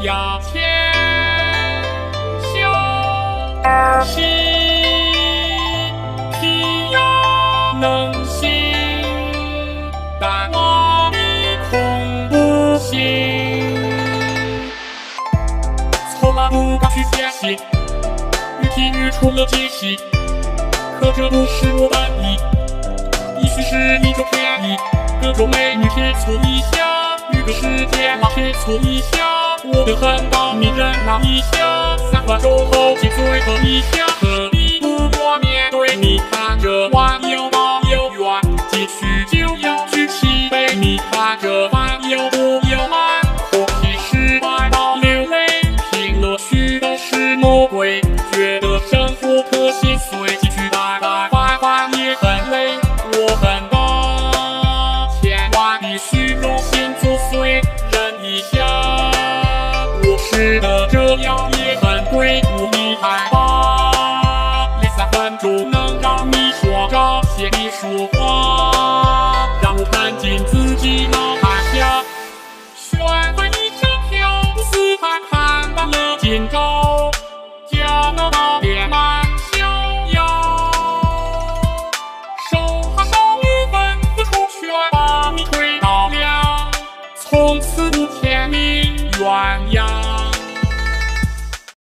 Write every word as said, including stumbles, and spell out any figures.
要谦修而行，皮要能行，但我一空不行。从来不敢去相信，与体育出了惊喜，可这不是我本意。也许是一种天意，各种美女贴错一下，与个世界嘛贴错一下，我的很到迷人那一下，三分钟后进最后一下，可以不过面对你看着玩有毛有远，进去就要举起杯，你看着玩有多有慢，或许失败到流泪，拼乐趣都是魔鬼，觉得生活可心碎，进去大大反反也很累。我很棒，千万别虚荣心作祟，忍一下。我吃的这样也很贵，不厉害吧？连三分钟能让你说着写你说话，让我看见自己脑海下，选对一整条，四海看淡了今朝。